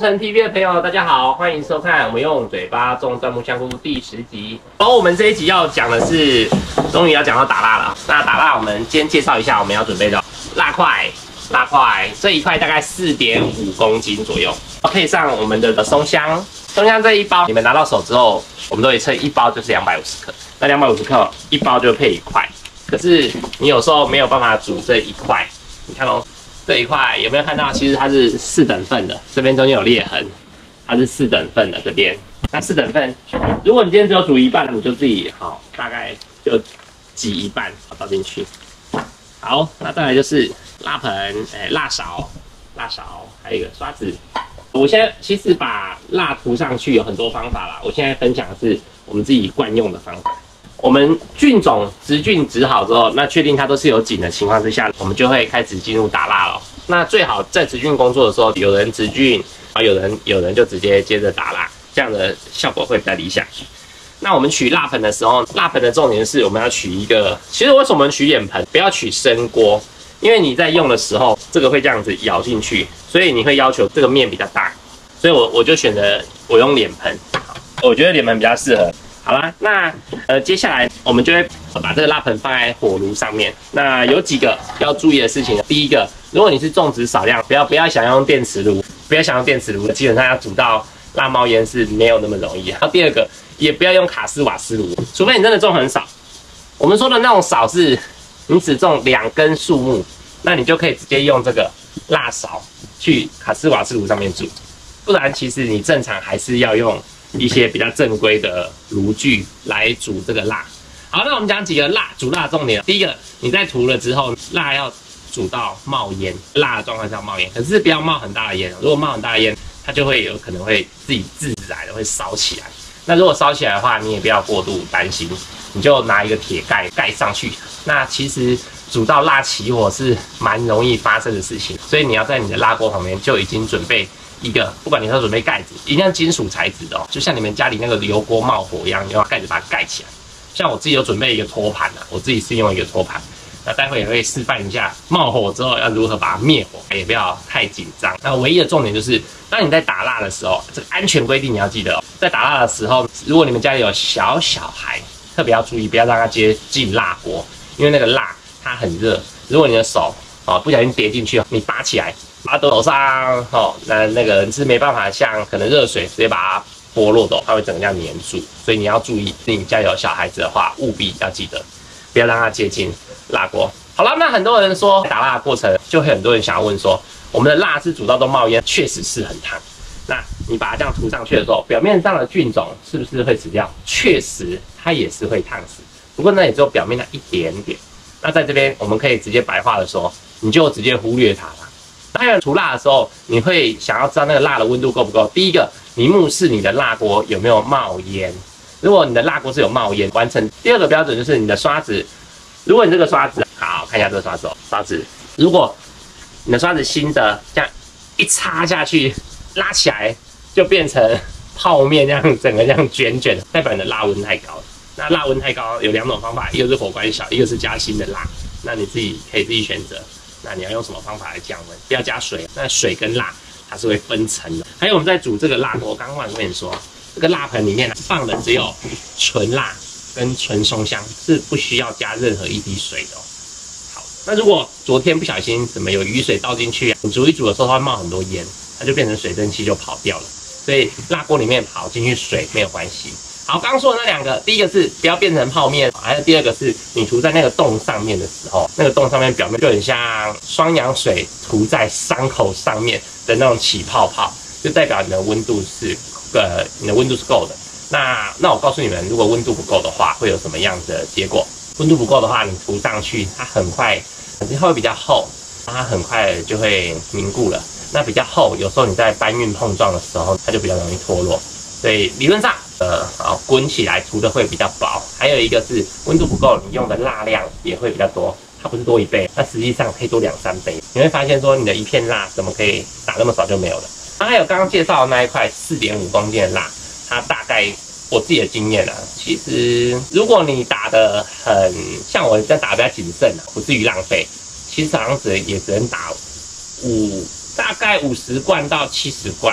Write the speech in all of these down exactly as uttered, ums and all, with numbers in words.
城 T V 的朋友，大家好，欢迎收看我们用嘴巴种钻木香菇第十集。然后我们这一集要讲的是，终于要讲到打蜡了。那打蜡，我们先介绍一下我们要准备的蜡块。蜡块这一块大概四点五公斤左右，配上我们的松香。松香这一包，你们拿到手之后，我们都会称一包就是两百五十克。那两百五十克一包就配一块。可是你有时候没有办法煮这一块，你看哦。 这一块有没有看到？其实它是四等份的，这边中间有裂痕，它是四等份的这边。那四等份，如果你今天只有煮一半，你就自己好，大概就挤一半倒进去。好，那再来就是蜡盆，哎，蜡勺，蜡勺，还有一个刷子。我现在其实把蜡涂上去有很多方法啦，我现在分享的是我们自己惯用的方法。 我们菌种植菌植好之后，那确定它都是有菌的情况之下，我们就会开始进入打蜡了。那最好在植菌工作的时候，有人植菌，啊，有人有人就直接接着打蜡，这样的效果会比较理想。那我们取蜡盆的时候，蜡盆的重点是我们要取一个，其实为什么我们取脸盆，不要取深锅？因为你在用的时候，这个会这样子咬进去，所以你会要求这个面比较大，所以我我就选择我用脸盆，我觉得脸盆比较适合。 好啦，那呃，接下来我们就会把这个蜡盆放在火炉上面。那有几个要注意的事情。第一个，如果你是种植少量，不要不要想用电磁炉，不要想用电磁炉，基本上要煮到蜡冒烟是没有那么容易。然后第二个，也不要用卡式瓦斯炉，除非你真的种很少。我们说的那种少是，你只种两根树木，那你就可以直接用这个蜡勺去卡式瓦斯炉上面煮，不然其实你正常还是要用。 一些比较正规的炉具来煮这个蜡。好，那我们讲几个蜡煮蜡重点。第一个，你在涂了之后，蜡要煮到冒烟，蜡的状况是要冒烟，可是不要冒很大的烟。如果冒很大的烟，它就会有可能会自己自然的会烧起来。那如果烧起来的话，你也不要过度担心，你就拿一个铁盖盖上去。那其实煮到蜡起火是蛮容易发生的事情，所以你要在你的蜡锅旁边就已经准备。 一个，不管你要准备盖子，一定要金属材质的哦，就像你们家里那个油锅冒火一样，你要盖子把它盖起来。像我自己有准备一个托盘啊，我自己是用一个托盘，那待会也会示范一下冒火之后要如何把它灭火，也不要太紧张。那唯一的重点就是，当你在打蜡的时候，这个安全规定你要记得哦，在打蜡的时候，如果你们家里有小小孩，特别要注意，不要让他接近蜡锅，因为那个蜡它很热，如果你的手哦不小心跌进去，你拔起来。 把它手上哦，那那个人是没办法像可能热水直接把它剥落的，它会整个这样粘住，所以你要注意，你家有小孩子的话，务必要记得不要让它接近蜡锅。好了，那很多人说打蜡的过程，就会很多人想要问说，我们的蜡是煮到都冒烟，确实是很烫。那你把它这样涂上去的时候，表面上的菌种是不是会死掉？确实，它也是会烫死，不过那也只有表面那一点点。那在这边我们可以直接白话的说，你就直接忽略它了。 当然，涂蜡的时候，你会想要知道那个蜡的温度够不够。第一个，你目视你的蜡锅有没有冒烟。如果你的蜡锅是有冒烟，完成。第二个标准就是你的刷子，如果你这个刷子，好看一下这个刷子哦，刷子，如果你的刷子新的，这样一插下去，拉起来就变成泡面这样，整个这样卷卷，代表你的蜡温太高了。那蜡温太高有两种方法，一个是火关小，一个是加新的蜡，那你自己可以自己选择。 那你要用什么方法来降温？不要加水，那水跟蜡它是会分层的。还有我们在煮这个蜡锅，我刚刚忘了跟你说，这个蜡盆里面放的只有纯蜡跟纯松香，是不需要加任何一滴水的哦。好，那如果昨天不小心怎么有雨水倒进去啊，你煮一煮的时候它会冒很多烟，它就变成水蒸气就跑掉了。所以蜡锅里面跑进去水没有关系。 好，刚刚说的那两个，第一个是不要变成泡面，还有第二个是你涂在那个洞上面的时候，那个洞上面表面就很像双氧水涂在伤口上面的那种起泡泡，就代表你的温度是呃你的温度是够的。那那我告诉你们，如果温度不够的话，会有什么样的结果？温度不够的话，你涂上去，它很快它会比较厚，它很快就会凝固了。那比较厚，有时候你在搬运碰撞的时候，它就比较容易脱落。所以理论上。 呃，好，滚起来涂的会比较薄，还有一个是温度不够，你用的蜡量也会比较多，它不是多一倍，那实际上可以多两三倍。你会发现说，你的一片蜡怎么可以打那么少就没有了？那还有刚刚介绍的那一块四点五公斤的蜡，它大概我自己的经验啊，其实如果你打的很像我在打比较谨慎啊，不至于浪费，其实好像只也只能打五大概五十罐到七十罐。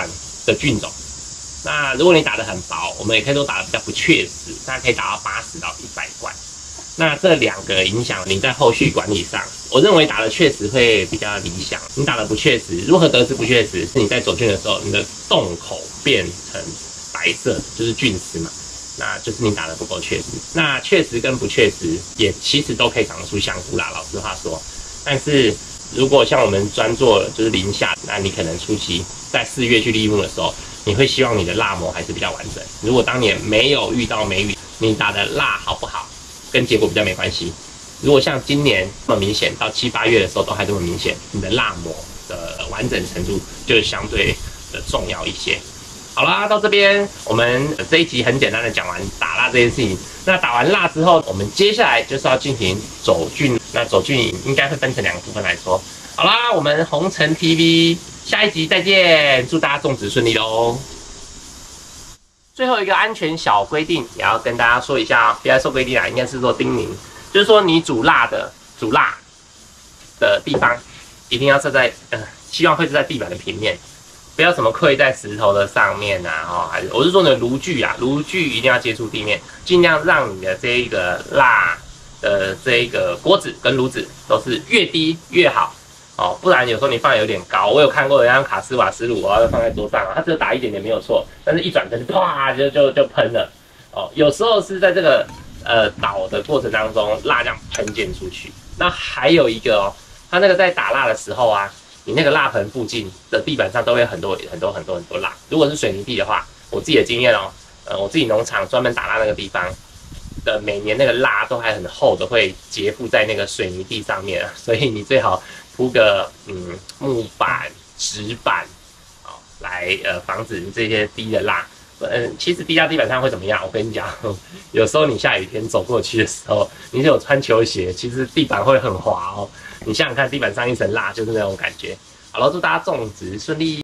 的菌种。那如果你打得很薄，我们也可以说打得比较不确实，大概可以打到八十到一百罐。那这两个影响你在后续管理上，我认为打的确实会比较理想。你打的不确实，如何得知不确实？是你在走菌的时候，你的洞口变成白色，就是菌丝嘛，那就是你打的不够确实。那确实跟不确实也其实都可以长得出香菇啦，老实话说。但是如果像我们专做就是零下，那你可能初期在四月去立木的时候，你会希望你的蜡膜还是比较完整。如果当年没有遇到梅雨，你打的蜡好不好？跟结果比较没关系。如果像今年这么明显，到七八月的时候都还这么明显，你的蜡膜的完整程度就相对的重要一些。好啦，到这边我们这一集很简单的讲完打蜡这件事情。那打完蜡之后，我们接下来就是要进行走菌。那走菌应该会分成两个部分来说。好啦，我们红尘 T V 下一集再见，祝大家种植顺利喽！最后一个安全小规定也要跟大家说一下哦，不要说规定啊，应该是说叮咛，就是说你煮蜡的煮蜡的地方一定要设在，呃，希望会是在地板的平面，不要什么跪在石头的上面啊，哦，还是我是说你的炉具啊，炉具一定要接触地面，尽量让你的这一个蜡的这一个锅子跟炉子都是越低越好。哦，不然有时候你放的有点高，我有看过人家卡斯瓦斯炉，然后放在桌上啊，它只有打一点点没有错，但是一转灯啪就就就喷了。哦，有时候是在这个呃倒的过程当中，蜡这样喷溅出去。那还有一个哦，它那个在打蜡的时候啊，你那个蜡盆附近的地板上都会很多很多很多很多蜡。如果是水泥地的话，我自己的经验哦，呃，我自己农场专门打蜡那个地方的，每年那个蜡都还很厚的，会结附在那个水泥地上面，所以你最好铺个嗯木板、纸板，哦，来呃防止这些滴的蜡。嗯，其实滴到地板上会怎么样？我跟你讲，有时候你下雨天走过去的时候，你是有穿球鞋，其实地板会很滑哦。你想想看，地板上一层蜡就是那种感觉。好了，祝大家种植顺利。